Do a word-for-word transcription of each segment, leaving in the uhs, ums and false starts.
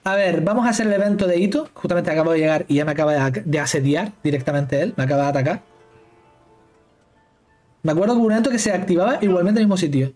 A ver, vamos a hacer el evento de Ito. Justamente acabo de llegar y ya me acaba de, de asediar directamente él. Me acaba de atacar. Me acuerdo que hubo un evento que se activaba igualmente en el mismo sitio.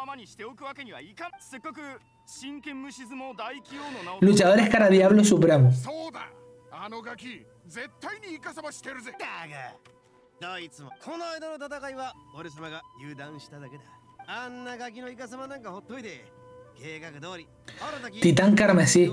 Luchadores cara diablo supremo. Titán carmesí.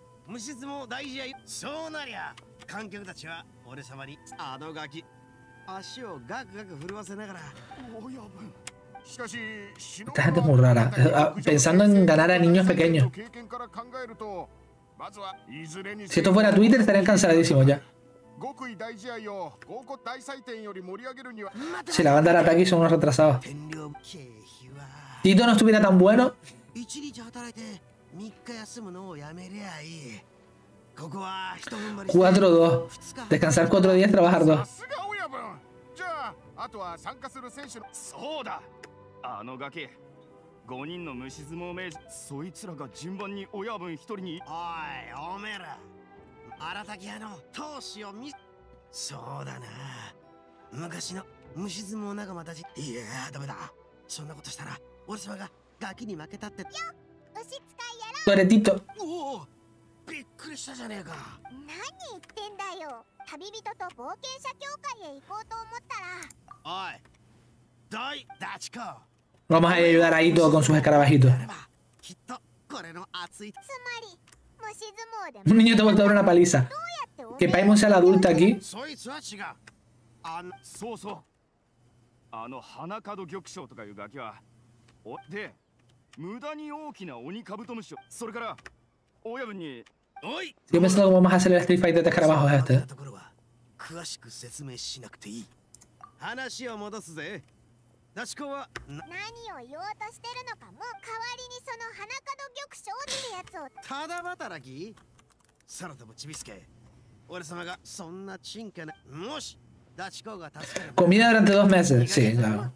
Esta gente es muy rara. Pensando en ganar a niños pequeños. Si esto fuera Twitter estarían cansadísimos ya. Si la banda de ataque son unos retrasados. Tito no estuviera tan bueno. cuatro dos. Descansar cuatro días, trabajar dos. Toretito. Vamos a ayudar a Ito con sus escarabajitos. Un niño te ha vuelto a dar una paliza. Que Paimon sea la adulta aquí. Yo pensando cómo vamos a hacer el Street Fighter de escarabajos este. Comida durante dos meses. Sí, claro.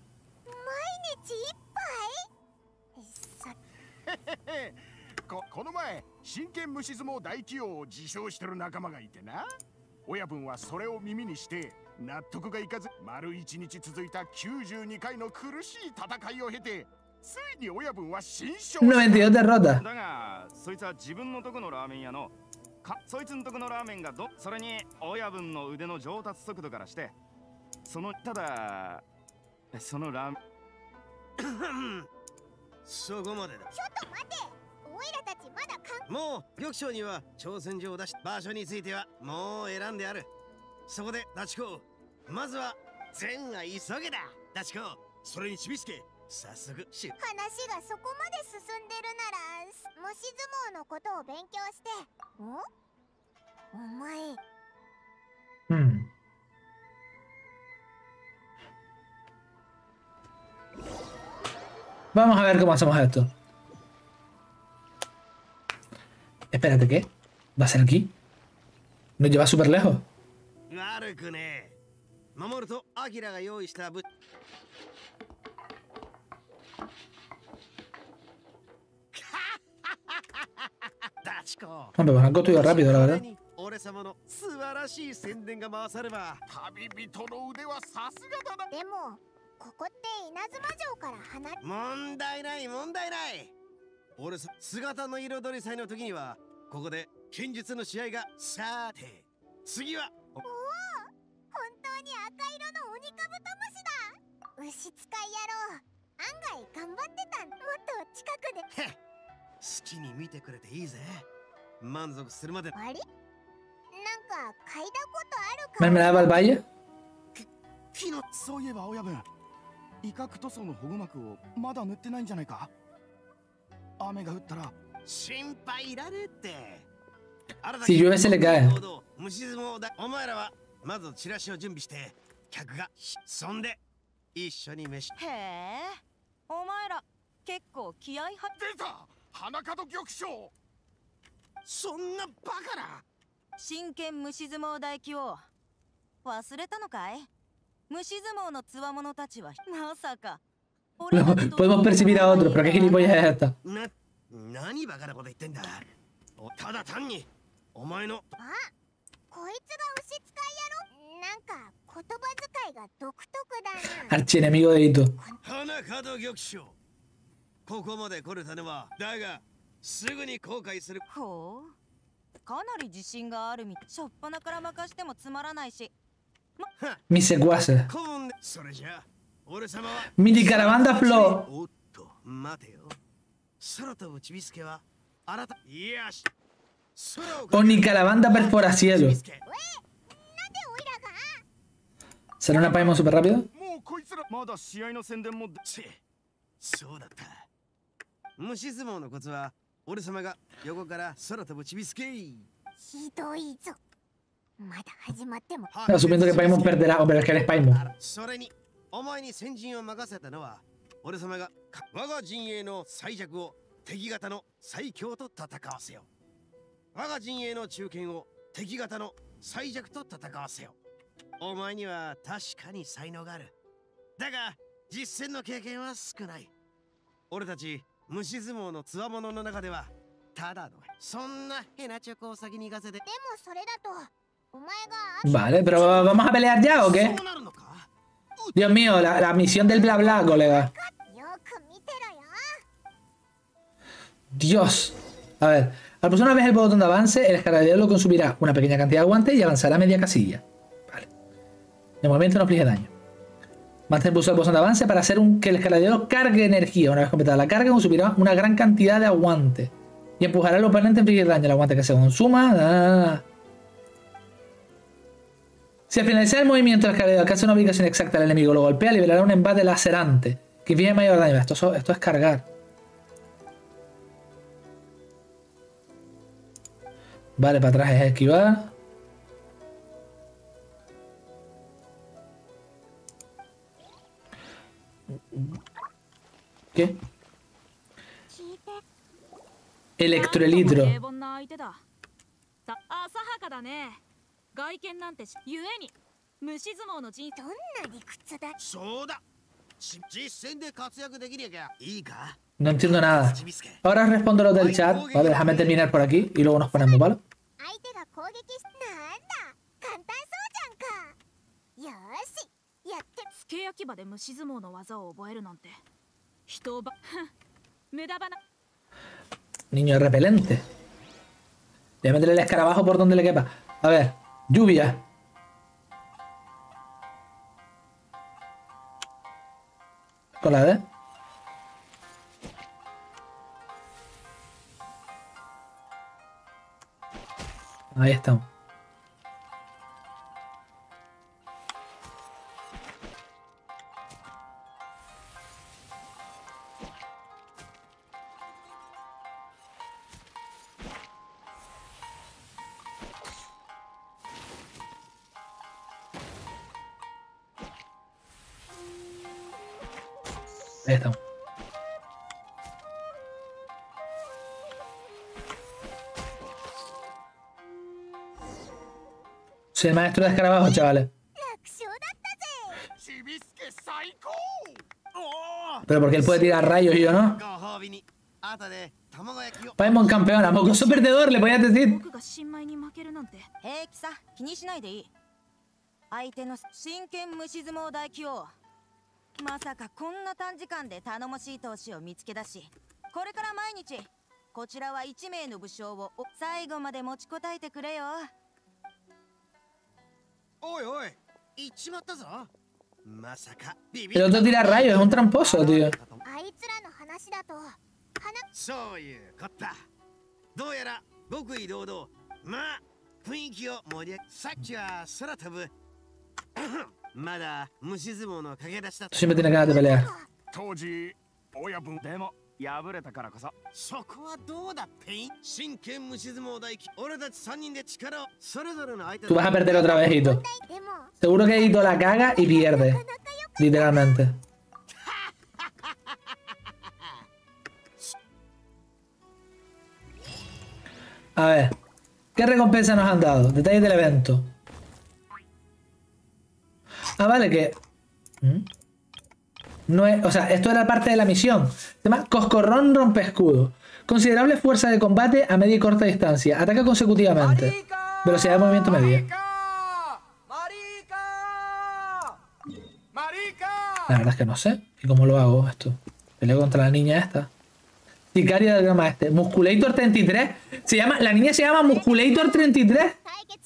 noventa y dos derrotas. Hmm. Vamos a ver cómo hacemos esto. Espérate, ¿qué? ¿Va a ser aquí? ¿Nos lleva súper lejos? Hombre, pues han construido rápido, la verdad. ¿Mermelada del Valle? Si llueve se le cae. Podemos percibir a otros, pero qué gilipollas es esta. ただ単にお前のあ、こいつが牛使いやろ。なんか言葉遣いが独特だな。 Archienemigo de Ito. 花門玉将、ここまで来れたのはだがすぐに後悔する。 ほう、かなり自信があるみたい。しょっぱなから任してもつまらないし。 Mis secuaces. 顧問でそれじゃあ俺様は Mini caravana flow. おっと待てよ、空飛ぶちびすけはあなた。いやし Oni caravana perfora cielo. ¿Será una Paimon súper rápido? まだ試合の宣伝もそうだった。虫相撲のコツは俺様が横から空飛ぶちびすけ。 ひどいぞ。まだ始まっても。 Asumiendo que Paimon perderá, o pero es que eres Paimon. それにお前に先陣を任せたのは俺様が我が陣営の最弱を敵方の最強と戦わせよ。我が陣営の中堅を敵方の最弱と戦わせよ。お前には確かに才能がある。だが実戦の経験は少ない。俺たち虫相撲のつわものの中ではただのそんなヘナチョコを先に行かせて。 でもそれだとお前が Vale, pero ¿vamos a pelear ya o qué? そうなるのか。 Dios mío, la, la misión del bla bla, colega. よく見てろよ。 Dios. A ver, al pulsar una vez el botón de avance, el escaladero lo consumirá una pequeña cantidad de aguante y avanzará media casilla. Vale. De momento no inflige daño. Mantén pulsado el botón de avance para hacer un, que el escaladero cargue energía. Una vez completada la carga, consumirá una gran cantidad de aguante. Y empujará al oponente a infligir daño. El aguante que se consuma. Ah. Si al finalizar el movimiento el escaladero alcanza una ubicación exacta del enemigo, lo golpea, liberará un embate lacerante que inflige mayor daño. Esto, esto es cargar. Vale, para atrás es esquivar. ¿Qué? Electrolitro. 外見なんてゆえに虫相撲の人。 どんな理屈だ。 そうだ。実戦で活躍できなきゃいいか。 No entiendo nada. Ahora respondo los del chat. Vale, déjame terminar por aquí y luego nos ponemos, ¿vale? 相手が攻撃し、なんだ簡単そうじゃんか。よーしやって。 つけ焼き場で虫相撲の技を覚えるなんて人ば無駄話。 Niño repelente. Voy a meterle el escarabajo por donde le quepa. A ver, lluvia. Con la D. Ahí estamos. Ahí estamos. Soy el maestro de escarabajos, chavales. Pero porque él puede tirar rayos y yo no. Paimon campeona, mocoso perdedor, le podías decir. 平気さ、気にしないでいい。相手の真剣虫相撲大器王。まさかこんな短時間で頼もしい投手を見つけ出し、これから毎日こちらはいち名の武将を最後まで持ちこたえてくれよ。 おいおい、行っちまったぞ。まさかビビ El otro tira rayos, es un tramposo, tío. あいつらの話だと、 そういうこった。どうやら極意堂々、まあ雰囲気を盛り上げ、さっきは空飛ぶ。まだ虫相撲の駆け出しだ。 Siempre tiene ganas de pelear. 当時親分でも敗れたからこそ。 そこはどうだっていい。真剣虫相撲大器、俺たちさんにんで力をそれぞれの相手。 Tú vas a perder otra vez, Ito. Seguro que Ito la caga y pierde. Literalmente. A ver. ¿Qué recompensa nos han dado? Detalles del evento. Ah, vale, que... ¿Mm? No es... O sea, esto era parte de la misión. Se llama Coscorrón rompe escudo. Considerable fuerza de combate a media y corta distancia. Ataca consecutivamente. Velocidad de movimiento media. La verdad es que no sé. ¿Y cómo lo hago esto? Peleo contra la niña esta. Sicaria del gran maestre. Musculator treinta y tres. Se llama, la niña se llama Musculator treinta y tres.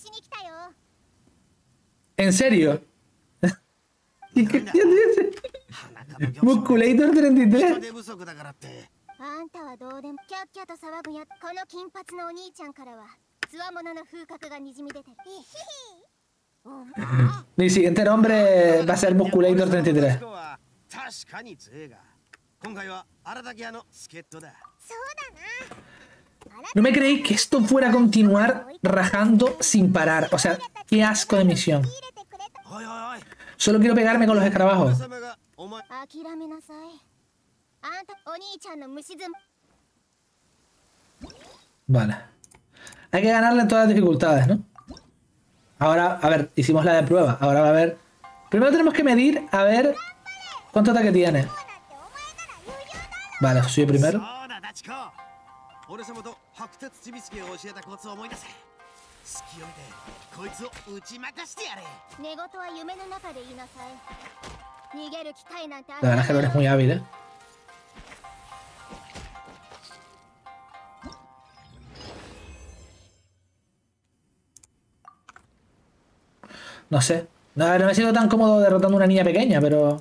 ¿En serio? ¿Y qué dice? Musculator treinta y tres. あんたはどうでもキャッキャと騒ぐやこの金髪のお兄ちゃんからはつわものの風格がにじみ出てる。 Mi siguiente nombre va a ser Musculator treinta y tres. 確かに強いが今回は荒竹屋の助っ人だ。 No me creí que esto fuera a continuar rajando sin parar. O sea, qué asco de misión. おいおいおい Solo quiero pegarme con los escarabajos. 様がお前諦めなさい。あんたお兄ちゃんの虫相撲 Vale. Hay que ganarle en todas las dificultades, ¿no? Ahora, a ver, hicimos la de prueba. Ahora va a ver. Primero tenemos que medir a ver cuánto ataque tiene. Vale, soy el primero. そうだダチコ俺様と白鉄ちびすけが教えたコツを思い出せ隙を見てこいつを打ち負かしてやれ寝言は夢の中で言いなさい。逃げる機会なんてあ La verdad es que no eres muy hábil, ¿eh? No sé. No, no me siento tan cómodo derrotando a una niña pequeña, pero...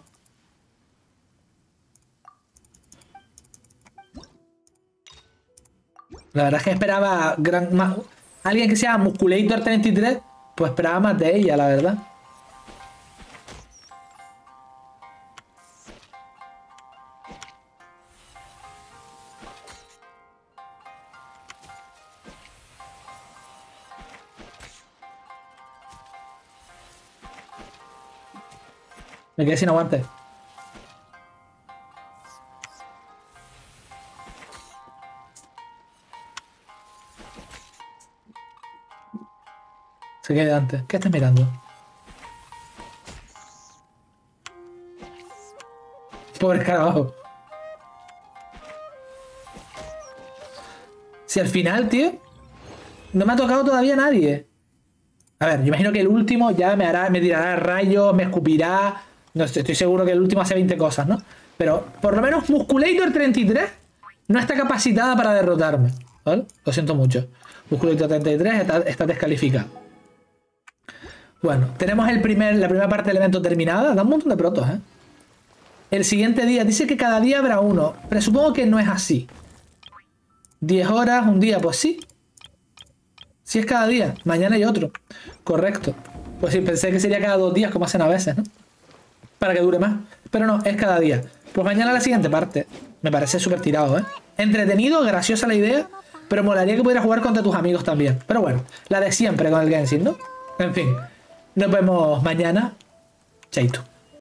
La verdad es que esperaba gran, más, alguien que sea Musculator treinta y tres, pues esperaba más de ella, la verdad. Me quedé sin aguante. Se queda antes. ¿Qué estás mirando? Pobre carajo. Si al final, tío, no me ha tocado todavía nadie. A ver, yo imagino que el último ya me hará, me tirará rayos, me escupirá. No estoy, estoy seguro que el último hace veinte cosas, ¿no? Pero por lo menos Musculator treinta y tres no está capacitada para derrotarme, ¿vale? Lo siento mucho. Musculator treinta y tres está, está descalificado. Bueno, tenemos el primer, la primera parte del evento terminada. Da un montón de protos, ¿eh? El siguiente día, dice que cada día habrá uno. Pero supongo que no es así. diez horas, un día, pues sí. Sí es cada día, mañana hay otro. Correcto. Pues sí, pensé que sería cada dos días como hacen a veces, ¿no? Para que dure más. Pero no, es cada día. Pues mañana la siguiente parte. Me parece súper tirado, ¿eh? Entretenido, graciosa la idea. Pero molaría que pudieras jugar contra tus amigos también. Pero bueno, la de siempre con el Genshin, ¿no? En fin. Nos vemos mañana. Chaito.